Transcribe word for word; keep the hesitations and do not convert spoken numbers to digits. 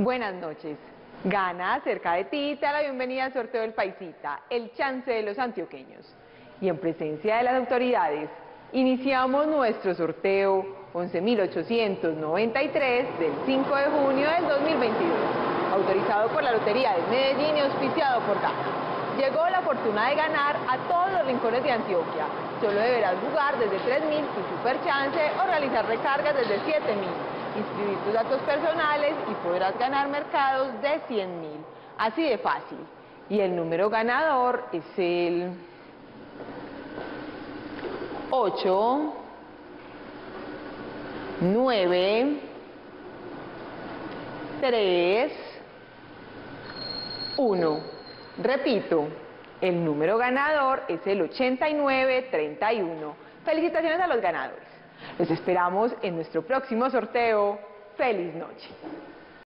Buenas noches. Gana cerca de ti, te da la bienvenida al sorteo del Paisita, el chance de los antioqueños. Y en presencia de las autoridades, iniciamos nuestro sorteo once mil ochocientos noventa y tres del cinco de junio del dos mil veintidós, autorizado por la Lotería de Medellín y auspiciado por Gana. Llegó la fortuna de ganar a todos los rincones de Antioquia. Solo deberás jugar desde tres mil tu super chance o realizar recargas desde siete mil. Inscribir tus datos personales y podrás ganar mercados de cien mil. Así de fácil. Y el número ganador es el ocho, nueve, tres, uno. Repito, el número ganador es el ochenta y nueve treinta y uno. Felicitaciones a los ganadores. Los esperamos en nuestro próximo sorteo. ¡Feliz noche!